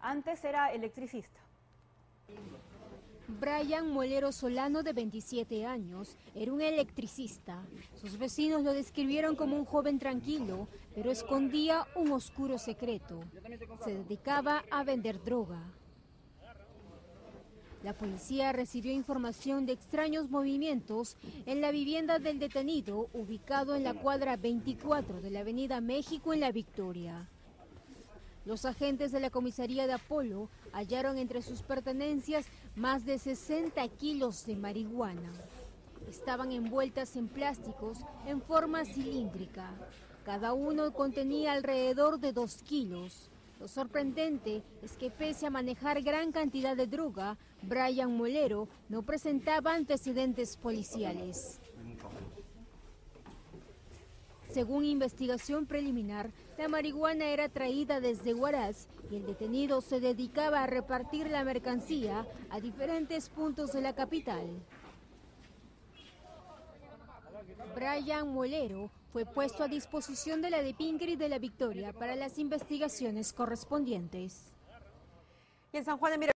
Antes era electricista. Brian Molero Solano, de 27 años, era un electricista. Sus vecinos lo describieron como un joven tranquilo, pero escondía un oscuro secreto. Se dedicaba a vender droga. La policía recibió información de extraños movimientos en la vivienda del detenido, ubicado en la cuadra 24 de la Avenida México en La Victoria. Los agentes de la comisaría de Apolo hallaron entre sus pertenencias más de 60 kilos de marihuana. Estaban envueltas en plásticos en forma cilíndrica. Cada uno contenía alrededor de 2 kilos. Lo sorprendente es que pese a manejar gran cantidad de droga, Brian Molero no presentaba antecedentes policiales. Según investigación preliminar, la marihuana era traída desde Huaraz y el detenido se dedicaba a repartir la mercancía a diferentes puntos de la capital. Brian Molero fue puesto a disposición de la DEPINCRI de La Victoria para las investigaciones correspondientes. Y en San Juan de